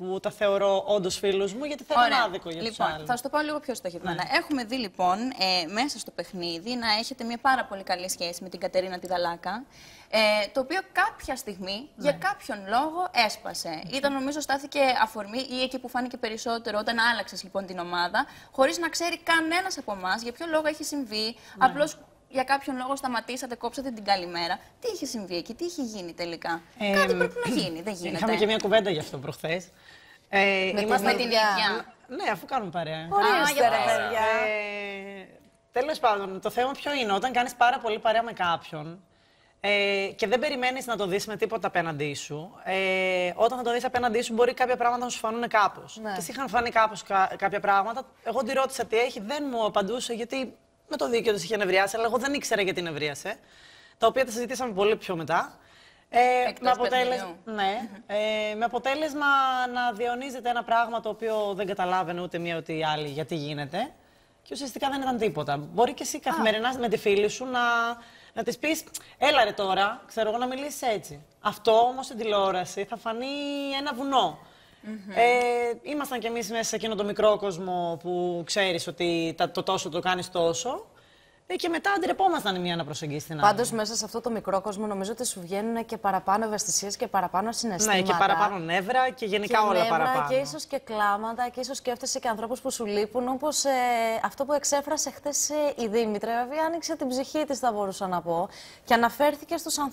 που τα θεωρώ όντως φίλους μου, γιατί θέλω ένα άδικο για τους άλλους. Θα σου το πάω λίγο πιο στοχευμένα. Έχουμε δει λοιπόν μέσα στο παιχνίδι να έχετε μια πάρα πολύ καλή σχέση με την Κατερίνα τη Δαλάκα, το οποίο κάποια στιγμή για κάποιον λόγο έσπασε. Ήταν, νομίζω, στάθηκε αφορμή ή εκεί που φάνηκε περισσότερο όταν άλλαξες λοιπόν την ομάδα, χωρίς να ξέρει κανένας από εμάς για ποιο λόγο έχει συμβεί. Απλώς για κάποιον λόγο σταματήσατε, κόψατε την καλημέρα. Τι είχε συμβεί εκεί, τι είχε γίνει τελικά? Κάτι πρέπει να γίνει, δεν γίνεται. Είχαμε και μια κουβέντα γι' αυτό προχθές. Με την ίδια. Ναι, αφού κάνουμε παρέα. Ορίστε, ρε παιδιά. Τέλος πάντων, το θέμα ποιο είναι? Όταν κάνεις πάρα πολύ παρέα με κάποιον και δεν περιμένεις να το δεις με τίποτα απέναντί σου, όταν θα το δεις απέναντί σου, μπορεί κάποια πράγματα να σου φανούν κάπως. Και εσύ είχαν φανεί κάπως κάποια πράγματα. Εγώ τη ρώτησα τι έχει, δεν μου απαντούσε, γιατί με το δίκαιο της είχε νευριάσει, αλλά εγώ δεν ήξερα γιατί νευρίασε. Τα οποία τα συζητήσαμε πολύ πιο μετά. Με αποτέλεσμα να διαιωνίζεται ένα πράγμα το οποίο δεν καταλάβαινε ούτε μία ούτε η άλλη γιατί γίνεται. Και ουσιαστικά δεν ήταν τίποτα. Μπορεί και εσύ καθημερινά με τη φίλη σου να της πεις, έλα ρε τώρα, ξέρω εγώ, να μιλήσεις έτσι. Αυτό όμως στην τηλεόραση θα φανεί ένα βουνό. Ήμασταν κι εμείς μέσα σε εκείνο το μικρό κόσμο που ξέρεις ότι το τόσο το κάνεις τόσο. Και μετά αντιρρεπόμασταν η μία να προσεγγίσει την άλλη. Πάντως, μέσα σε αυτό το μικρό κόσμο, νομίζω ότι σου βγαίνουν και παραπάνω ευαισθησίες και παραπάνω συναισθήματα. Ναι, και παραπάνω νεύρα και γενικά και όλα νεύρα, παραπάνω. Και ίσως και κλάματα, και ίσως σκέφτεσαι και ανθρώπους που σου λείπουν, όπως αυτό που εξέφρασε χτες η Δήμητρα. Βέβαια, άνοιξε την ψυχή της, θα μπορούσα να πω, και αναφέρθηκε στους ανθρώπους